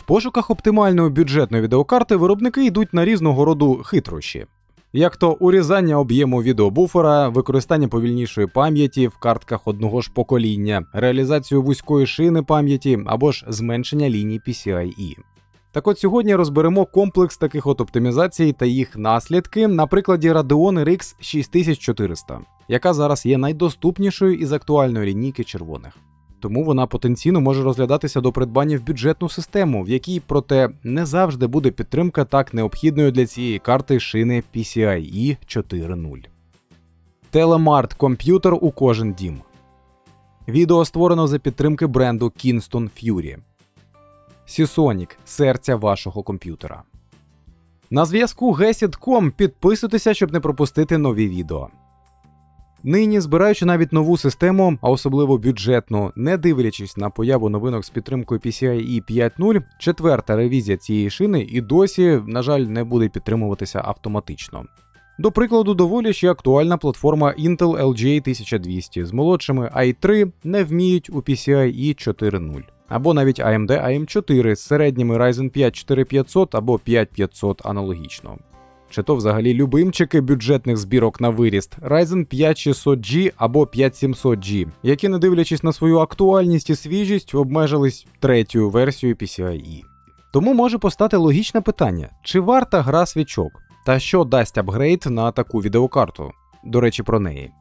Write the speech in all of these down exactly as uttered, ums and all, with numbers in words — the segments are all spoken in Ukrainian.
В пошуках оптимальної бюджетної відеокарти виробники йдуть на різного роду хитрощі. Як то урізання об'єму відеобуфера, використання повільнішої пам'яті в картках одного ж покоління, реалізацію вузької шини пам'яті або ж зменшення ліній пі сі ай і. Так от сьогодні розберемо комплекс таких от оптимізацій та їх наслідки на прикладі Radeon ар ікс шість тисяч чотириста, яка зараз є найдоступнішою із актуальної лінійки червоних. Тому вона потенційно може розглядатися до придбання в бюджетну систему, в якій, проте, не завжди буде підтримка так необхідною для цієї карти шини пі сі ай і чотири нуль. Телемарт – комп'ютер у кожен дім. Відео створено за підтримки бренду Kingston Fury. Seasonic – серця вашого комп'ютера. На зв'язку гесіт крапка ком, підписуйтеся, щоб не пропустити нові відео. Нині, збираючи навіть нову систему, а особливо бюджетну, не дивлячись на появу новинок з підтримкою пі сі ай і п'ять нуль, четверта ревізія цієї шини і досі, на жаль, не буде підтримуватися автоматично. До прикладу, доволі ще актуальна платформа Intel ел джі тисяча двісті з молодшими ай три не вміють у пі сі ай і чотири нуль. Або навіть ей ем ді ей ем чотири з середніми Ryzen п'ять чотири п'ятсот або п'ять п'ятсот аналогічно. Чи то взагалі любимчики бюджетних збірок на виріст Ryzen п'ять шістсот джі або п'ять сімсот джі, які, не дивлячись на свою актуальність і свіжість, обмежились третьою версією пі сі ай і. Тому може постати логічне питання, чи варта гра свічок? Та що дасть апгрейд на таку відеокарту? До речі, про неї.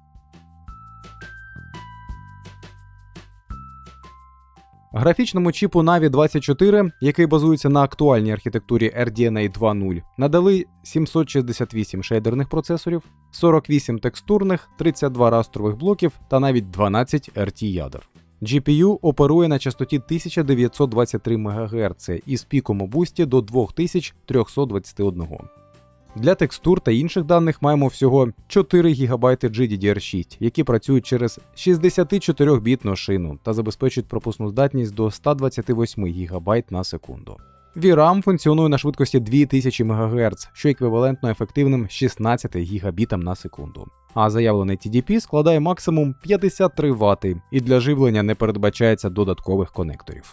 Графічному чіпу наві двадцять чотири, який базується на актуальній архітектурі ар ді ен ей два нуль, надали сімсот шістдесят вісім шейдерних процесорів, сорок вісім текстурних, тридцять два растрових блоків та навіть дванадцять ар ті ядер. джі пі ю оперує на частоті тисяча дев'ятсот двадцять три мегагерца із піком у бусті до дві тисячі триста двадцять один. Для текстур та інших даних маємо всього чотири гігабайти джі ді ді ар шість, які працюють через шістдесятичотирибітну шину та забезпечують пропускну здатність до сто двадцять вісім гігабайт на секунду. ві рам функціонує на швидкості дві тисячі мегагерц, що еквівалентно ефективним шістнадцяти гігабітам на секунду. А заявлений ті ді пі складає максимум п'ятдесят три вати, і для живлення не передбачається додаткових конекторів.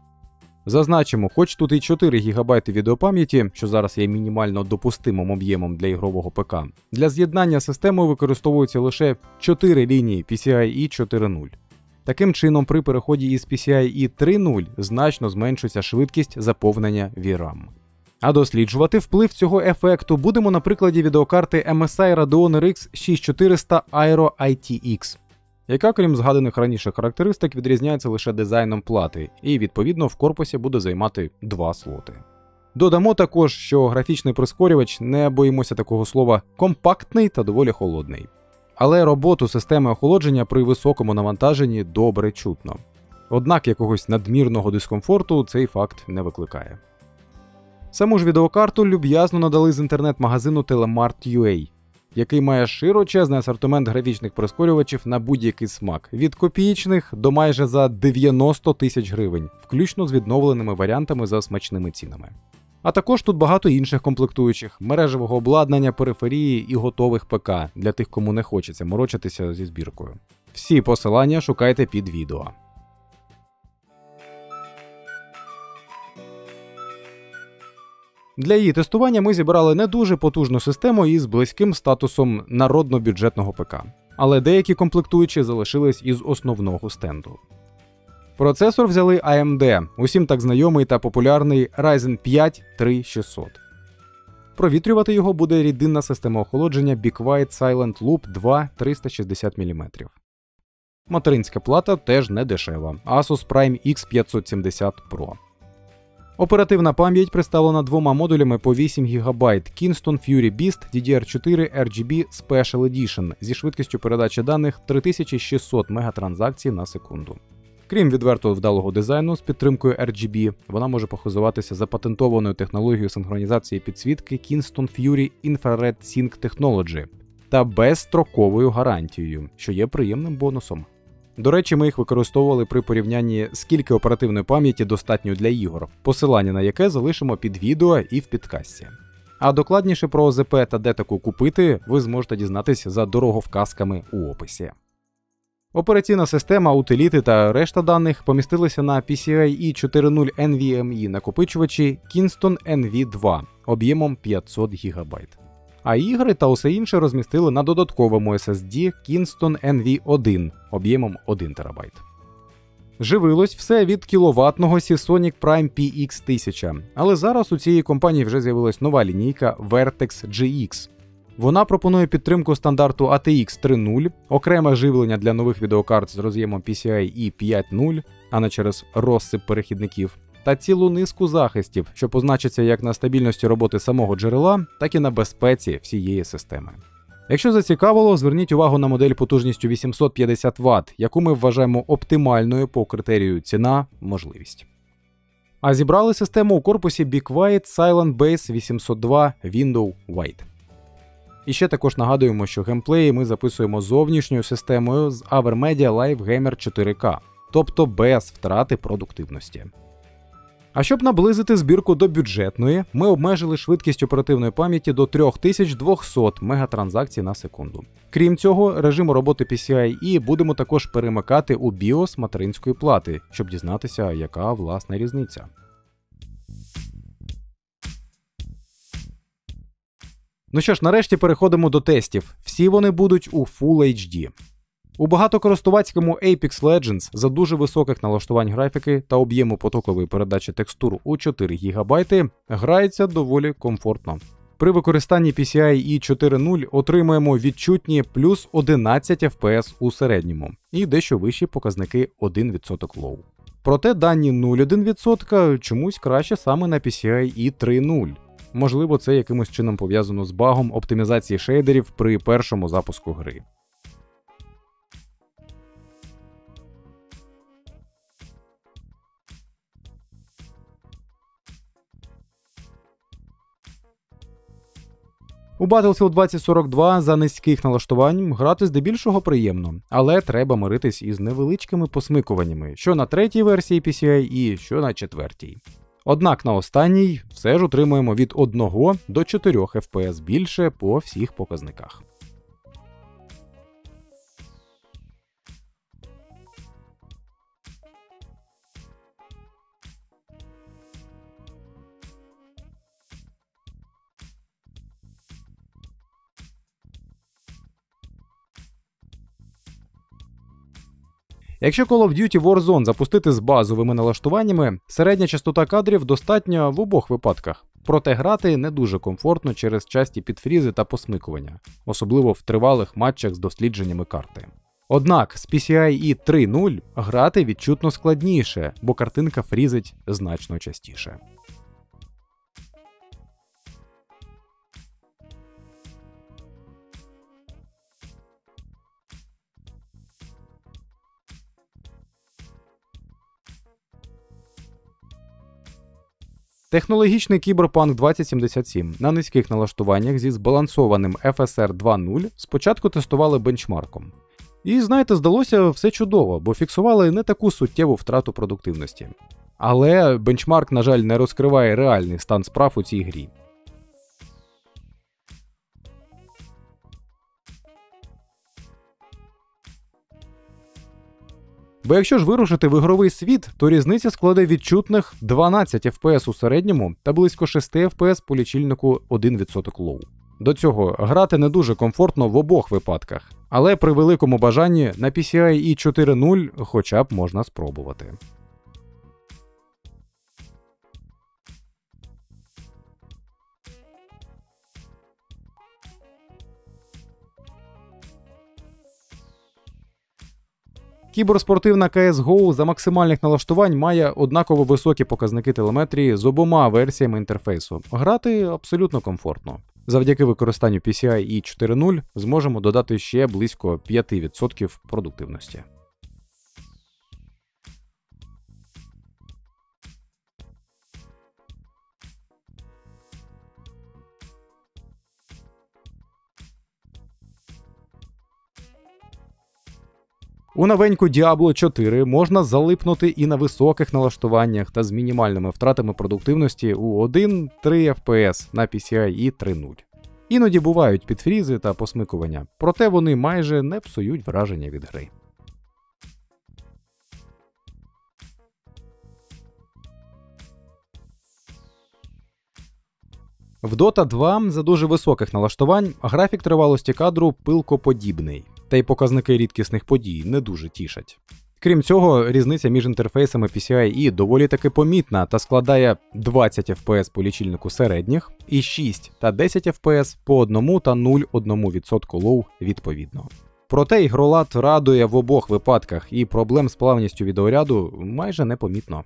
Зазначимо, хоч тут і чотири гігабайти відеопам'яті, що зараз є мінімально допустимим об'ємом для ігрового ПК, для з'єднання системи використовуються лише чотири лінії пі сі ай і чотири нуль. Таким чином, при переході із пі сі ай і три нуль значно зменшується швидкість заповнення ві рам. А досліджувати вплив цього ефекту будемо на прикладі відеокарти ем ес ай Radeon ар ікс шість чотириста Aero ай ті ікс, яка, крім згаданих раніше характеристик, відрізняється лише дизайном плати, і, відповідно, в корпусі буде займати два слоти. Додамо також, що графічний прискорювач, не боїмося такого слова, компактний та доволі холодний. Але роботу системи охолодження при високому навантаженні добре чутно. Однак якогось надмірного дискомфорту цей факт не викликає. Саму ж відеокарту люб'язно надали з інтернет-магазину Телемарт крапка ю а, який має широчезний асортимент графічних прискорювачів на будь-який смак, від копійчних до майже за дев'яносто тисяч гривень, включно з відновленими варіантами за смачними цінами. А також тут багато інших комплектуючих, мережевого обладнання, периферії і готових ПК, для тих, кому не хочеться морочитися зі збіркою. Всі посилання шукайте під відео. Для її тестування ми зібрали не дуже потужну систему із близьким статусом народно-бюджетного ПК. Але деякі комплектуючі залишились із основного стенду. Процесор взяли ей ем ді, усім так знайомий та популярний Ryzen п'ять три тисячі шістсот. Провітрювати його буде рідинна система охолодження Be Quiet Silent Loop два триста шістдесят міліметрів. Материнська плата теж не дешева – Asus Prime ікс п'ятсот сімдесят Pro. Оперативна пам'ять представлена двома модулями по вісім гігабайт Kingston Fury Beast ді ді ар чотири ар джі бі Special Edition зі швидкістю передачі даних три тисячі шістсот мегатранзакцій на секунду. Крім відверто вдалого дизайну з підтримкою ар джі бі, вона може похизуватися запатентованою технологією синхронізації підсвітки Kingston Fury Infrared Sync Technology та безстроковою гарантією, що є приємним бонусом. До речі, ми їх використовували при порівнянні, скільки оперативної пам'яті достатньо для ігор, посилання на яке залишимо під відео і в підкасті. А докладніше про о зе пе та де таку купити ви зможете дізнатися за дороговказками у описі. Операційна система, утиліти та решта даних помістилися на пі сі ай і чотири нуль ен ві ем і накопичувачі Kingston ен ві два об'ємом п'ятсот гігабайт. А ігри та усе інше розмістили на додатковому ес ес ді Kingston ен ві один об'ємом один терабайт. Живилось все від кіловатного Seasonic Prime пі ікс тисяча, але зараз у цієї компанії вже з'явилась нова лінійка Vertex джі ікс. Вона пропонує підтримку стандарту ей ті ікс три нуль, окреме живлення для нових відеокарт з роз'ємом пі сі ай і п'ять нуль, а не через розсип перехідників, та цілу низку захистів, що позначаться як на стабільності роботи самого джерела, так і на безпеці всієї системи. Якщо зацікавило, зверніть увагу на модель потужністю вісімсот п'ятдесят ватт, яку ми вважаємо оптимальною по критерію ціна-можливість. А зібрали систему у корпусі Be Quiet Silent Base вісімсот два Window White. І ще також нагадуємо, що геймплеї ми записуємо зовнішньою системою з Avermedia Live Gamer чотири ка, тобто без втрати продуктивності. А щоб наблизити збірку до бюджетної, ми обмежили швидкість оперативної пам'яті до три тисячі двісті мегатранзакцій на секунду. Крім цього, режиму роботи пі сі ай і будемо також перемикати у BIOS материнської плати, щоб дізнатися, яка власна різниця. Ну що ж, нарешті переходимо до тестів. Всі вони будуть у Full ейч ді. У багатокористувацькому Apex Legends за дуже високих налаштувань графіки та об'єму потокової передачі текстур у чотири гігабайти грається доволі комфортно. При використанні пі сі ай і чотири нуль отримаємо відчутні плюс одинадцять еф пі ес у середньому і дещо вищі показники один відсоток лоу. Проте дані нуль цілих один десятих відсотка чомусь краще саме на пі сі ай і три нуль. Можливо, це якимось чином пов'язано з багом оптимізації шейдерів при першому запуску гри. У Battlefield двадцять сорок два за низьких налаштувань грати здебільшого приємно, але треба миритись із невеличкими посмикуваннями, що на третій версії пі сі ай і що на четвертій. Однак на останній все ж отримуємо від одного до чотирьох еф пі ес більше по всіх показниках. Якщо Call of Duty Warzone запустити з базовими налаштуваннями, середня частота кадрів достатня в обох випадках. Проте грати не дуже комфортно через часті підфрізи та посмикування, особливо в тривалих матчах з дослідженнями карти. Однак з пі сі ай і три нуль грати відчутно складніше, бо картинка фрізить значно частіше. Технологічний Cyberpunk двадцять сімдесят сім на низьких налаштуваннях зі збалансованим еф ес ар два нуль спочатку тестували бенчмарком. І, знаєте, здалося все чудово, бо фіксували не таку суттєву втрату продуктивності. Але бенчмарк, на жаль, не розкриває реальний стан справ у цій грі. Бо якщо ж вирушити в ігровий світ, то різниця складе відчутних дванадцять еф пі ес у середньому та близько шість еф пі ес по лічильнику один відсоток лоу. До цього грати не дуже комфортно в обох випадках, але при великому бажанні на пі сі ай і чотири нуль хоча б можна спробувати. Кіберспортивна сі ес го за максимальних налаштувань має однаково високі показники телеметрії з обома версіями інтерфейсу. Грати абсолютно комфортно. Завдяки використанню пі сі ай і чотири нуль зможемо додати ще близько п'ять відсотків продуктивності. У новеньку Diablo чотири можна залипнути і на високих налаштуваннях та з мінімальними втратами продуктивності у один-три еф пі ес на пі сі ай і три нуль. Іноді бувають підфрізи та посмикування, проте вони майже не псують враження від гри. В Дота два за дуже високих налаштувань графік тривалості кадру пилкоподібний, та й показники рідкісних подій не дуже тішать. Крім цього, різниця між інтерфейсами пі сі ай і доволі таки помітна та складає двадцять еф пі ес по лічильнику середніх і шість та десять еф пі ес по один та нуль цілих одна десята відсотка лоу відповідно. Проте ігролад радує в обох випадках і проблем з плавністю відеоряду майже не помітно.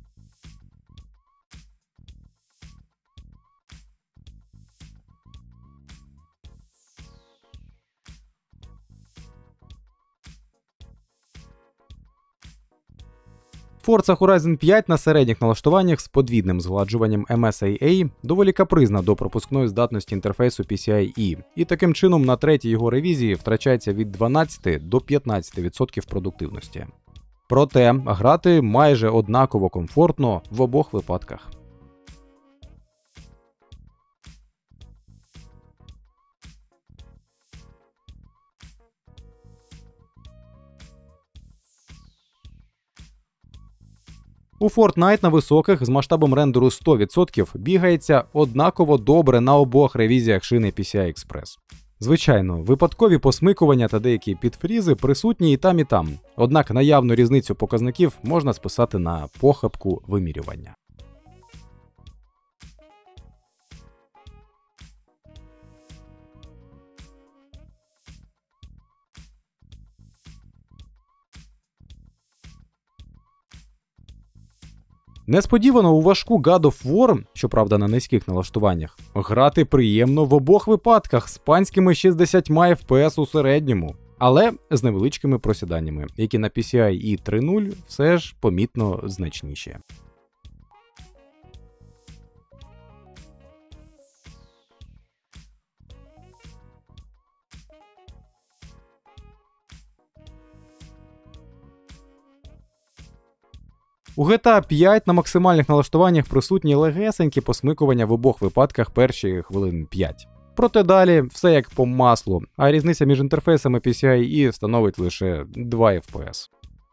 Forza Horizon п'ять на середніх налаштуваннях з подвійним згладжуванням ем ес ей ей доволі капризна до пропускної здатності інтерфейсу пі сі ай і, і таким чином на третій його ревізії втрачається від дванадцяти до п'ятнадцяти відсотків продуктивності. Проте грати майже однаково комфортно в обох випадках. У Fortnite на високих з масштабом рендеру сто відсотків бігається однаково добре на обох ревізіях шини пі сі ай Express. Звичайно, випадкові посмикування та деякі підфрізи присутні і там, і там, однак наявну різницю показників можна списати на похибку вимірювання. Несподівано у важку God of War, щоправда на низьких налаштуваннях, грати приємно в обох випадках з панськими шістдесятьма еф пі ес у середньому, але з невеличкими просіданнями, які на пі сі ай і три нуль все ж помітно значніші. У джі ті ей п'ять на максимальних налаштуваннях присутні легесенькі посмикування в обох випадках перші хвилин п'ять. Проте далі все як по маслу, а різниця між інтерфейсами пі сі ай і становить лише два еф пі ес.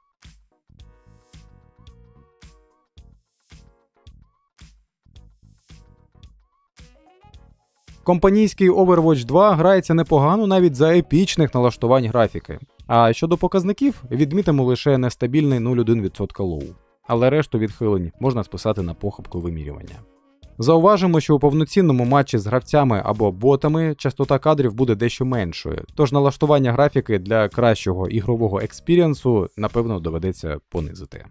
Компанійський Overwatch два грається непогано навіть за епічних налаштувань графіки. А щодо показників, відмітимо лише нестабільний нуль цілих одна десята відсотка лоу. Але решту відхилень можна списати на похибку вимірювання. Зауважимо, що у повноцінному матчі з гравцями або ботами частота кадрів буде дещо меншою, тож налаштування графіки для кращого ігрового експірієнсу, напевно, доведеться понизити.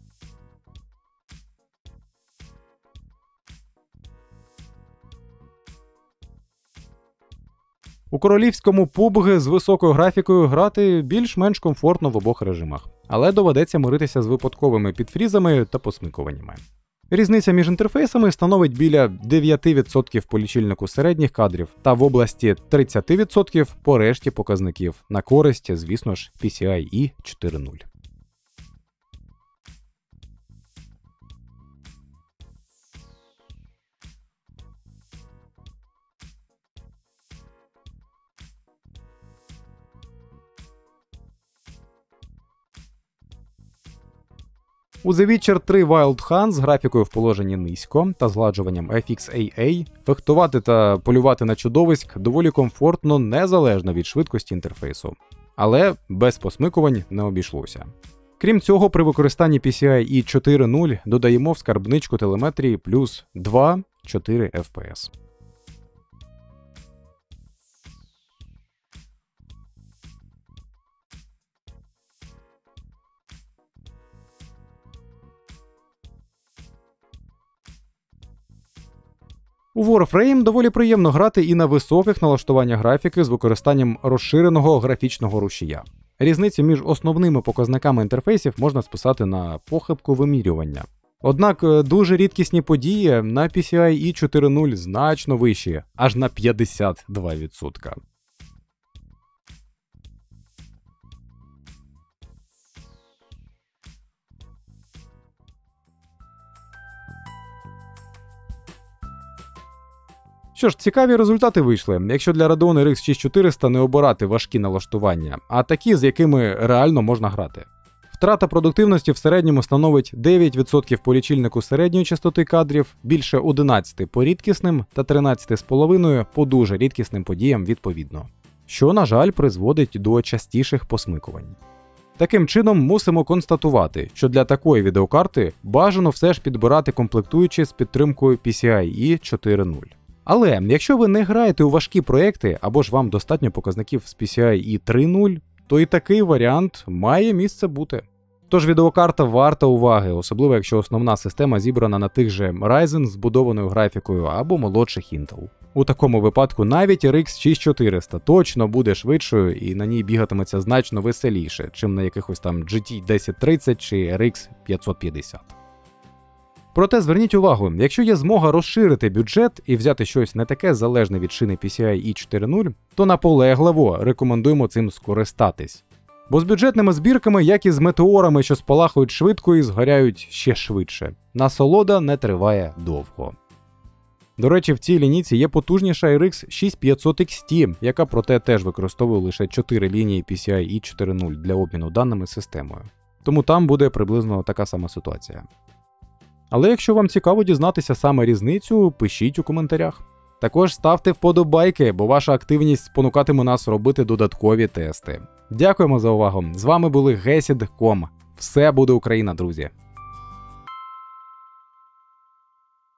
У королівському паб джі з високою графікою грати більш-менш комфортно в обох режимах, але доведеться миритися з випадковими підфрізами та посмикуваннями. Різниця між інтерфейсами становить біля дев'ять відсотків по лічильнику середніх кадрів та в області тридцять відсотків по решті показників, на користь, звісно ж, пі сі ай і чотири нуль. У The Witcher три Wild Hunt з графікою в положенні низько та згладжуванням еф ікс ей ей фехтувати та полювати на чудовиськ доволі комфортно незалежно від швидкості інтерфейсу. Але без посмикувань не обійшлося. Крім цього, при використанні пі сі ай і чотири нуль додаємо в скарбничку телеметрії плюс два-чотири еф пі ес. У Warframe доволі приємно грати і на високих налаштуваннях графіки з використанням розширеного графічного рушія. Різницю між основними показниками інтерфейсів можна списати на похибку вимірювання. Однак дуже рідкісні події на пі сі ай і чотири нуль значно вищі, аж на п'ятдесят два відсотки. Що ж, цікаві результати вийшли, якщо для Radeon ар ікс шість чотириста не обирати важкі налаштування, а такі, з якими реально можна грати. Втрата продуктивності в середньому становить дев'ять відсотків по лічильнику середньої частоти кадрів, більше одинадцять по рідкісним та тринадцять цілих п'ять десятих по дуже рідкісним подіям відповідно. Що, на жаль, призводить до частіших посмикувань. Таким чином, мусимо констатувати, що для такої відеокарти бажано все ж підбирати комплектуючі з підтримкою пі сі ай і чотири нуль. Але якщо ви не граєте у важкі проекти або ж вам достатньо показників з пі сі ай і три нуль, то і такий варіант має місце бути. Тож відеокарта варта уваги, особливо якщо основна система зібрана на тих же Ryzen з збудованою графікою або молодших Intel. У такому випадку навіть ар ікс шість чотириста точно буде швидшою і на ній бігатиметься значно веселіше, чим на якихось там джі ті десять тридцять чи ар ікс п'ятсот п'ятдесят. Проте зверніть увагу, якщо є змога розширити бюджет і взяти щось не таке залежне від шини пі сі ай і чотири нуль, то наполегливо рекомендуємо цим скористатись. Бо з бюджетними збірками, як і з метеорами, що спалахують швидко і згоряють ще швидше, насолода не триває довго. До речі, в цій лінійці є потужніша ар ікс шість п'ятсот ікс ті, яка проте теж використовує лише чотири лінії пі сі ай і чотири нуль для обміну даними з системою. Тому там буде приблизно така сама ситуація. Але якщо вам цікаво дізнатися саме різницю, пишіть у коментарях. Також ставте вподобайки, бо ваша активність спонукатиме нас робити додаткові тести. Дякуємо за увагу. З вами були гесід крапка ком. Все буде Україна, друзі!